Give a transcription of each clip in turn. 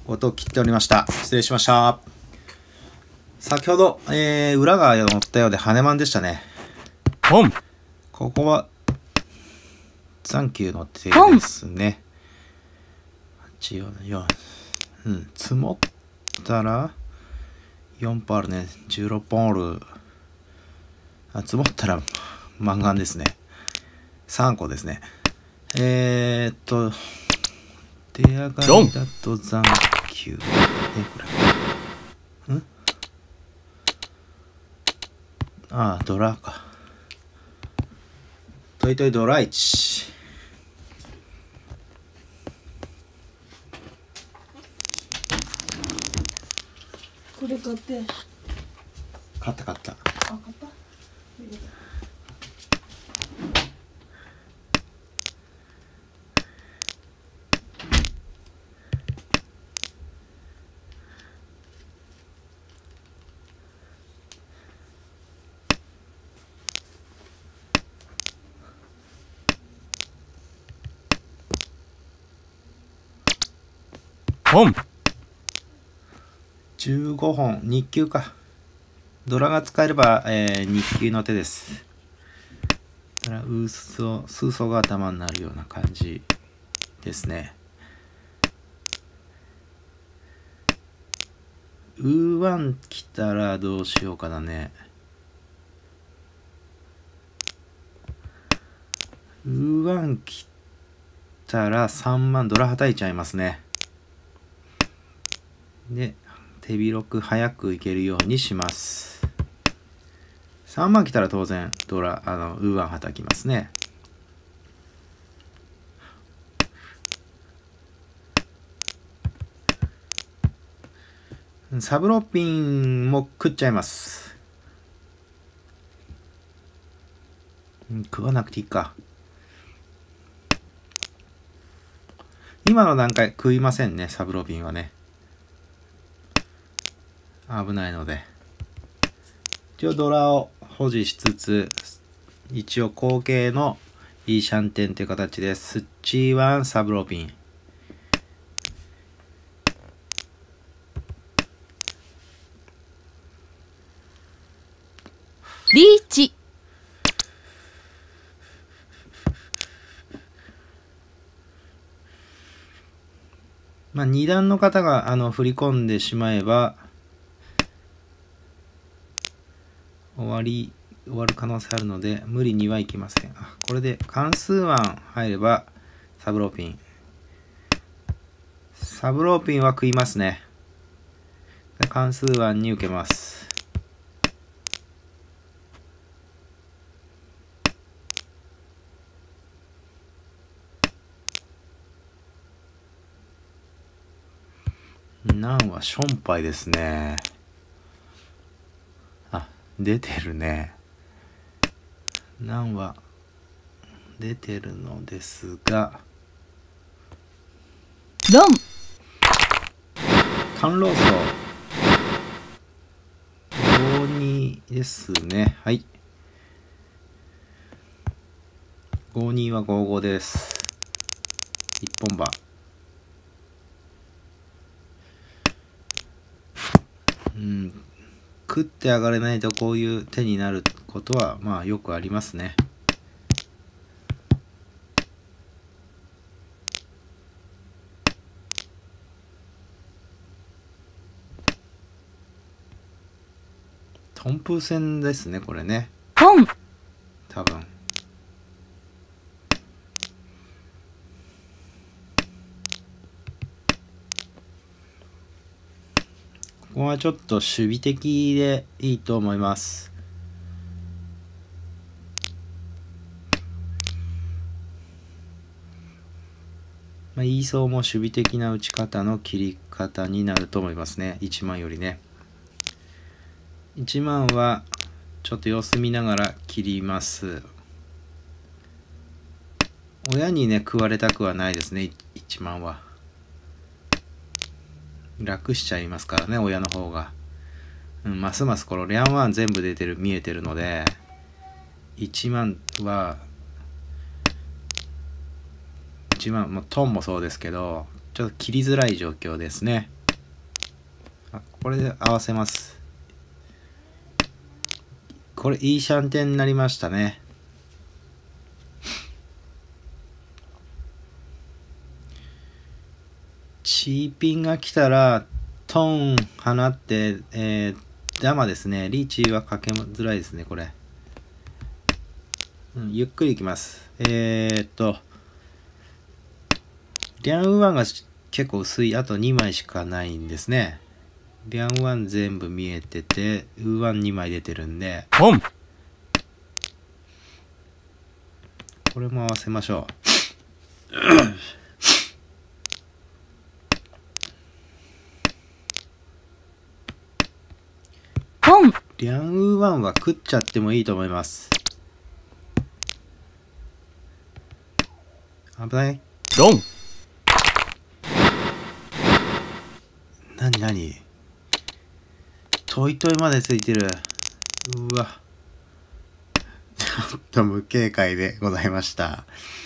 音を切っておりました。失礼しました。先ほど、裏が乗ったようで羽マンでしたね。ここは残球の手ですね。844、積もったら4本あるね。16本ある。積もったらマンガンですね。3個ですね。出上がりだと残球。これ。ドラか。トイトイドラ1。 これ買って。 買った。 買った。 15本、2級か。ドラが使えれば、2級の手です。だから数層が頭になるような感じですね。ワン来たらどうしようかなね。ワン来たら3万ドラはたいちゃいますね。で、手広く早くいけるようにします。3万来たら当然ドラ、ワンはたきますね。サブローピンも食っちゃいます。食わなくていいか。今の段階食いませんね、サブローピンはね。危ないので。一応ドラを保持しつつ、一応後継のいいシャンテンという形で、スッチーワンサブローピン。 リーチ。 2段の方が振り込んでしまえば終わる可能性あるので無理にはいきません。これで関数案入ればサブローピンは食いますね。関数案に受けます。難はションパイですね。出てるね。難は出てるのですが、 ドン。 甘露層52ですね。はい。52は55です。一本刃。食って上がれないとこういう手になることはよくありますね。トンプ戦ですね、これね。 トン。 多分。ここはちょっと守備的でいいと思います。イーソーも守備的な打ち方の切り方になると思いますね。1万よりね。1万はちょっと様子見ながら切ります。親にね、食われたくはないですね、1万は。楽しちゃいますからね、親の方が。ますますこのリャンワン全部見えてるので、1万は、1万、トンもそうですけど、ちょっと切りづらい状況ですね。 これで合わせます。これいいシャンテンになりましたね。チーピンが来たらトン放って、ダマですね。リーチはかけづらいですね、これ。ゆっくりいきます。リャンウーワンが結構薄い。あと2枚しかないんですね。リャンワン全部見えてて、ウーワン2枚出てるんで、 ポン。 これも合わせましょう。 ポン。 リャンウーワンは食っちゃってもいいと思います。危ない。 ロン。 なにトイトイまでついてる。うわ。ちょっと無警戒でございました。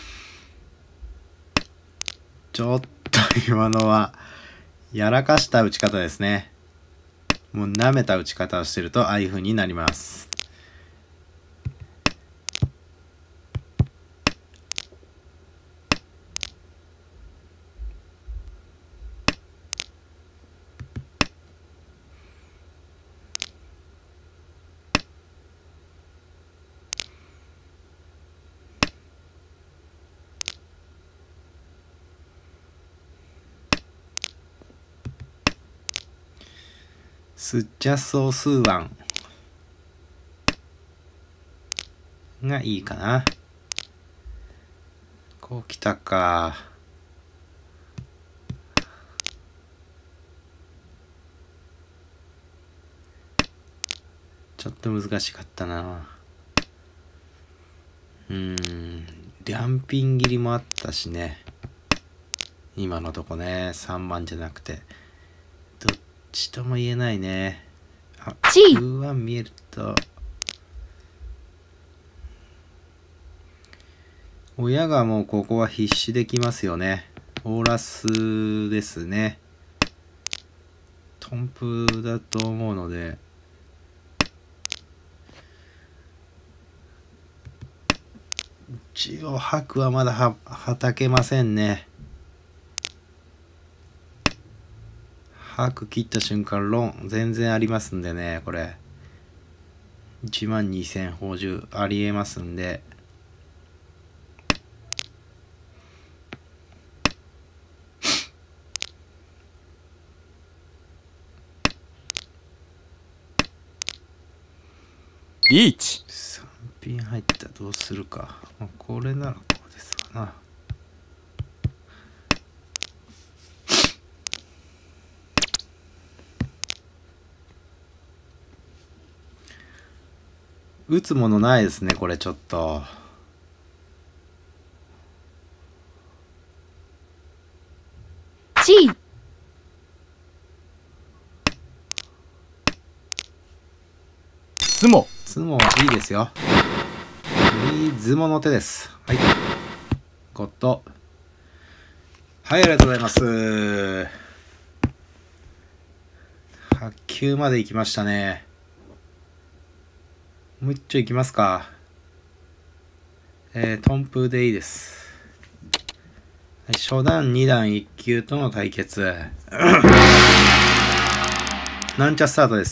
ちょっと今のはやらかした打ち方ですね。もう舐めた打ち方をしてるとああいう風になります。スッチャソースーワンがいいかな。こうきたか。ちょっと難しかったな。リャンピン切りもあったしね。今のとこね、3番じゃなくて。どっちとも言えないね。あ、ウーワン見えると。親がもうここは必死できますよね。オーラスですね。トンプだと思うので。一応白はまだはたけませんね。白切った瞬間ロン全然ありますんでね、これ12000宝珠ありえますんで、 リーチ。 3ピン入ったらどうするか。これならこうですわな。打つものないですね、これちょっと。 ツモ。 ツモはいいですよ。いいズモの手です。はい。ゴッド。はい、ありがとうございます。8球まで行きましたね。もう一丁行きますか。トンプでいいです。はい、初段2段1球との対決。なんちゃスタートです。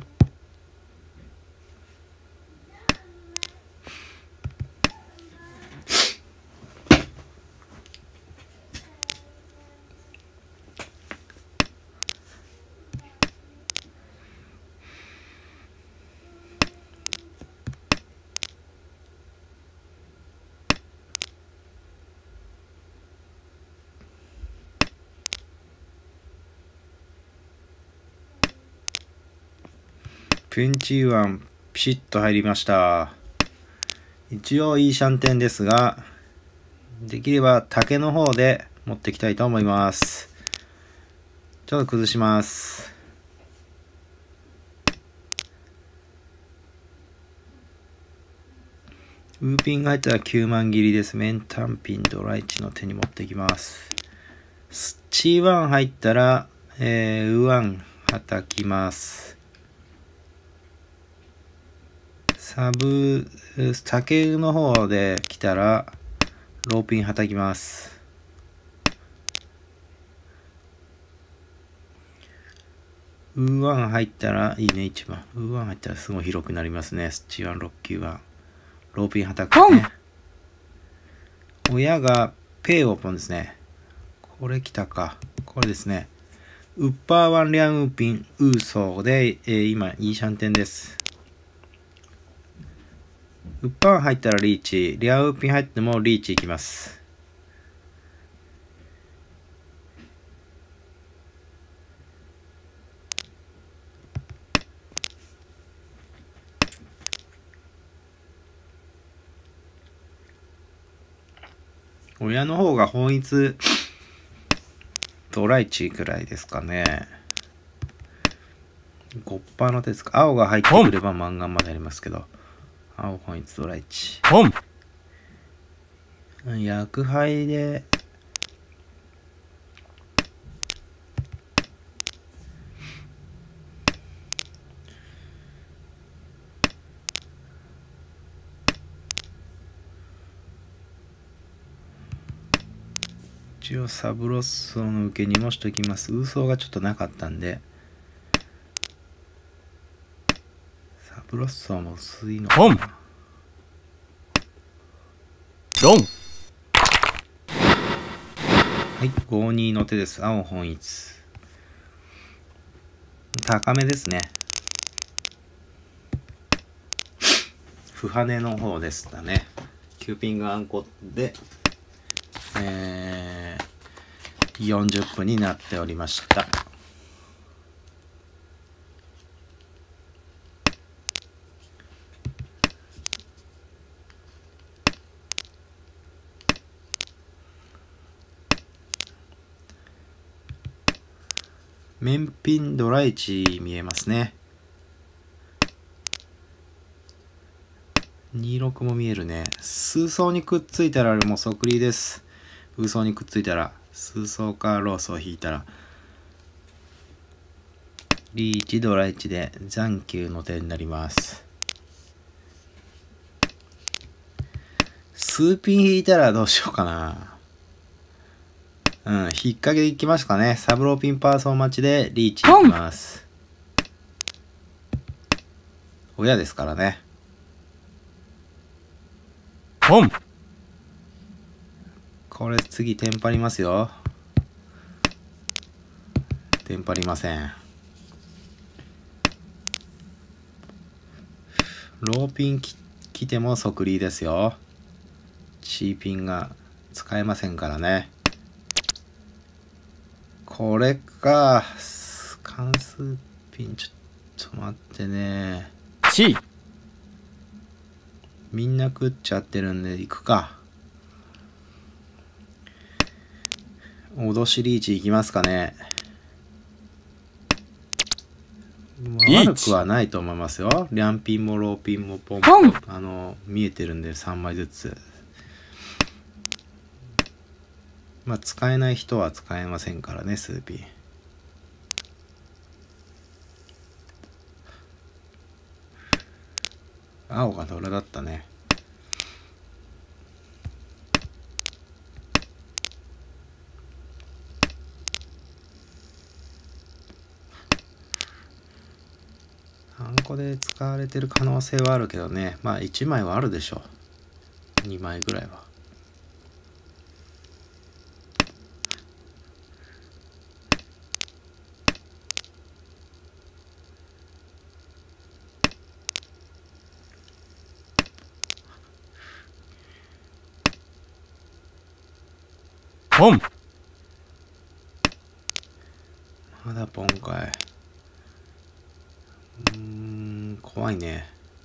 ピンチワンピシッと入りました。一応いいシャンテンですが、できれば竹の方で持っていきたいと思います。ちょっと崩します。ウーピンが入ったら9万切りです。メンタンピンドライチの手に持っていきます。スッチーワン入ったら、ウーワン叩きます。サブ、竹の方で来たら、ローピン叩きます。ウーワン入ったらいいね、1番。ウーワン入ったらすごい広くなりますね。スチワン、6、9番。ローピン叩くね。親がペイオープンですね。これ来たか。これですね。ウッパーワンリャンウーピン、ウーソーで、今、イーシャンテンです。ウッパー入ったらリーチ。リャンウーピン入ってもリーチいきます。親の方が本一ドライチくらいですかね。5%の手ですか。青が入ってくればマンガンまでありますけど。青本一ドライチ。薬杯で一応サブロッソの受けにもしときます。ウーソーがちょっとなかったんで、サブロッソーも薄いのかな。 ロン。 はい、5-2の手です。青本一。高めですね。不跳ねの方でしたね。9ピンがあんこで、40分になっておりました。面ピンドライチ見えますね。26も見えるね。数層にくっついたらもう即リです。ウーソーにくっついたら、数層かローソー引いたら、リーチドライチで残球の手になります。数ピン引いたらどうしようかな。引っ掛けいきますかね。サブローピンパーソン待ちでリーチいきます。親ですからね。これ次テンパりますよ。テンパりません。ローピン来ても即リーですよ。C ピンが使えませんからね。これか。関数ピン、ちょっと待ってね。 C。 みんな食っちゃってるんで行くか。脅しリーチいきますかね。悪くはないと思いますよ。リャンピンもローピンもポンポン見えてるんで3枚ずつ。まあ使えない人は使えませんからね、数ピン。青がドラだったね。ハンコで使われてる可能性はあるけどね。まあ1枚はあるでしょう。2枚ぐらいは。まだポンかい。怖いね。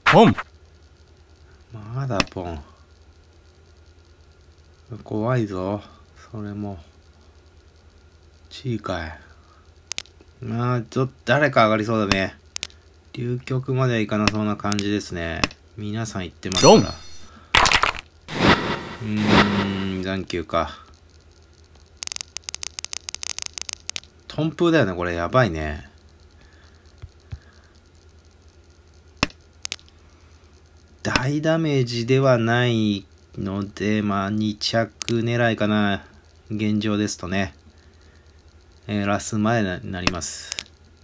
まだポン。怖いぞ。それも。チーかい。まあ、ちょっと誰か上がりそうだね。流局まではいかなそうな感じですね。皆さん言ってますから。残球か。トンプーだよね、これやばいね。 大ダメージではないので、まあ2着狙いかな。現状ですとね。ラス前になります。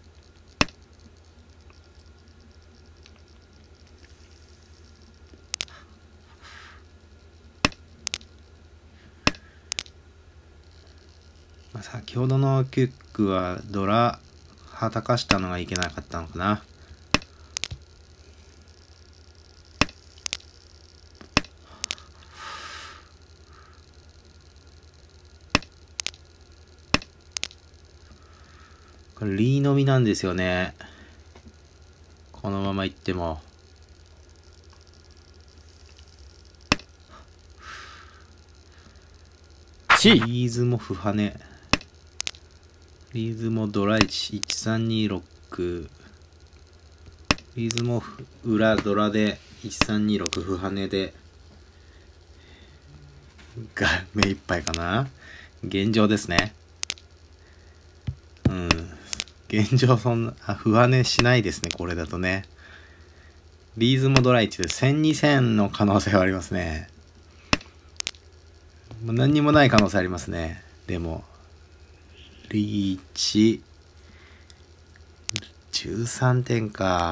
先ほどのキュックはドラはたかしたのがいけなかったのかな。これリーのみなんですよね。このままいっても。リーズも歩跳ね。リーズもドラ1、1326。リーズも裏ドラで1326歩跳ねでが目いっぱいかな。現状ですね。現状そんな歩跳ねしないですね。これだとね。リーズもドラ1で1000、2000の可能性はありますね。もう何にもない可能性ありますね。でもリーチ13点か。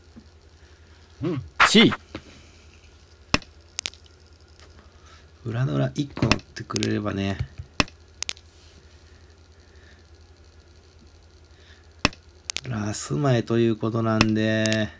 裏ドラ1個乗ってくれればね。ラス前ということなんで、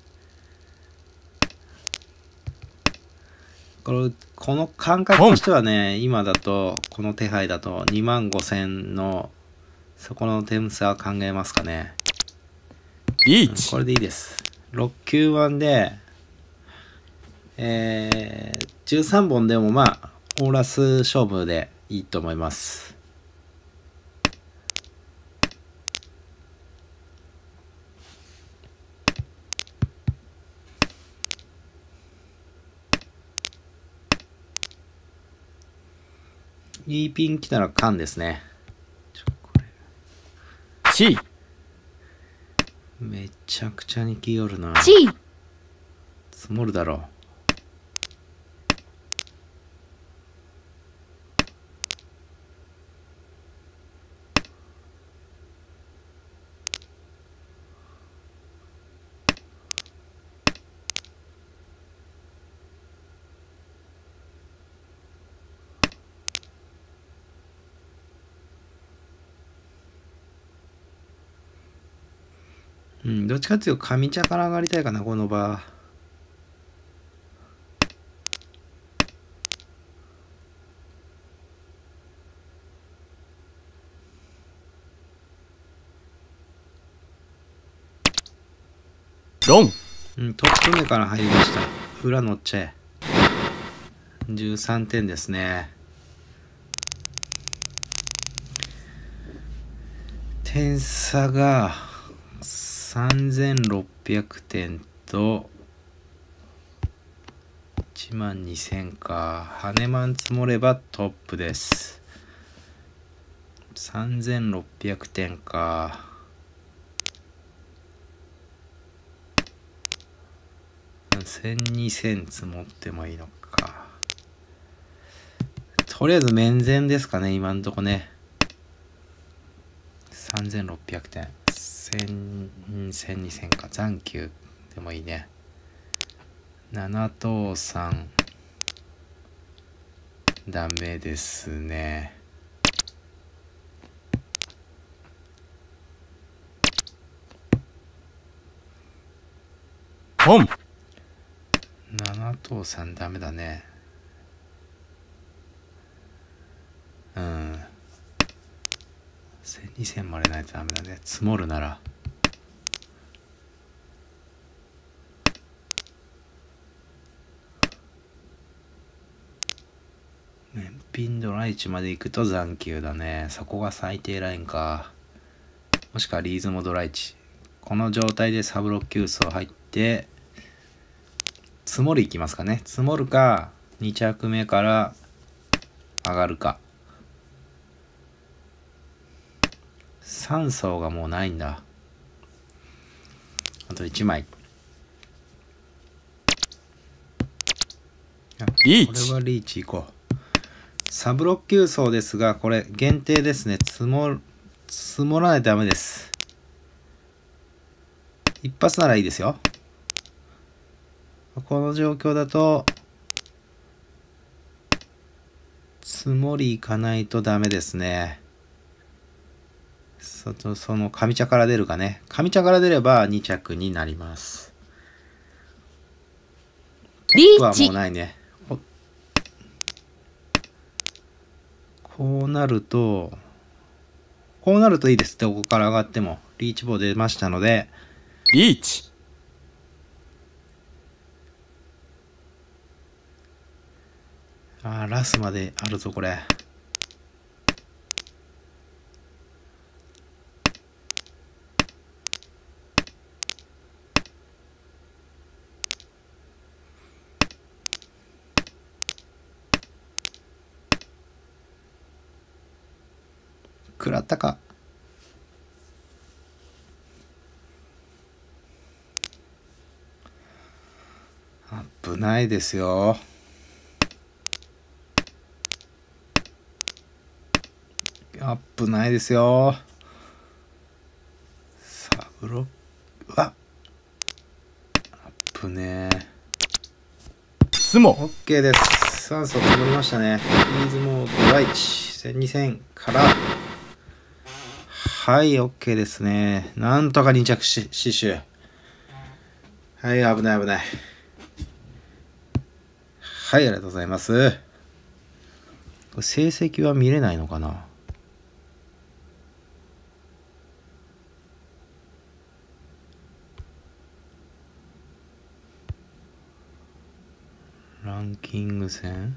この感覚としてはね、今だとこの手配だと25000のそこの点差は考えますかね。これでいいです。6、9番で、13本でもまあオーラス勝負でいいと思います。いいピン来たらカンですね。めちゃくちゃに来よるな。積もるだろう。どっちかっていうと上茶から上がりたいかな、この場。 ロン。 トップ目から入りました。裏乗っちゃえ。13点ですね。点差が3600点と12000か。ハネマン積もればトップです。3600点か。1000、2000積もってもいいのか。とりあえず面前ですかね、今んとこね。3600点。1000、2000か。残球でもいいね。7等3。ダメですね。 ポン。 7等3ダメだね。1000、2000までないとダメだね。積もるなら。面ピンドラ1まで行くと残球だね。そこが最低ラインか。もしくはリーズもドラ1。この状態でサブロッキュースを入って、積もるいきますかね。積もるか、2着目から上がるか。3層がもうないんだ。あと1枚。 リーチ。 これはリーチ行こう。サブロック郵送ですが、これ限定ですね。積もらないとダメです。一発ならいいですよ。この状況だと、積もりいかないとダメですね。その上茶から出るかね。上茶から出れば2着になります。 リートップはもうチ。 ないね。こうなるといいです。どこから上がっても。リーチ棒出ましたので、 リーチ。 ラスまであるぞ、これ。食らったか。危ないですよ。危ないですよ。サブロック、危ねえ。 スモ。 オッケーです。酸素積もりましたね。フリーズモード第1、1200から。はい、オッケーですね。なんとか2着死守。はい、危ない危ない。はい、ありがとうございます。これ成績は見れないのかな。ランキング戦。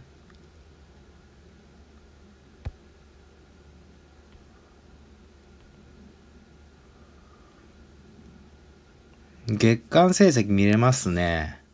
月間成績見れますね。